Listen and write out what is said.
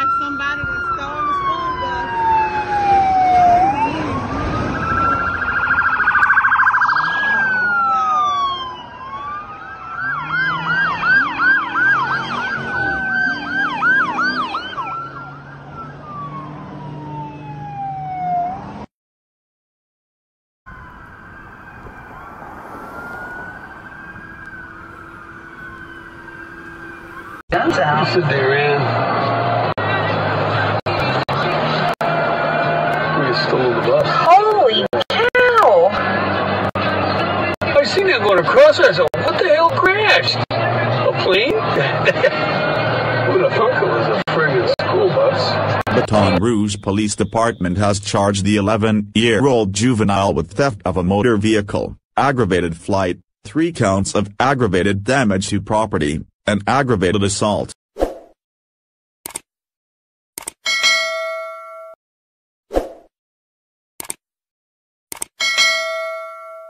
like somebody that stole the school bus. Guns out. You said they ran. We stole the bus. Holy cow! I seen it going across. I said, what the hell crashed? A plane? Who the fuck it was a friggin' school bus? Baton Rouge Police Department has charged the 11-year-old juvenile with theft of a motor vehicle, aggravated flight, 3 counts of aggravated damage to property, and aggravated assault.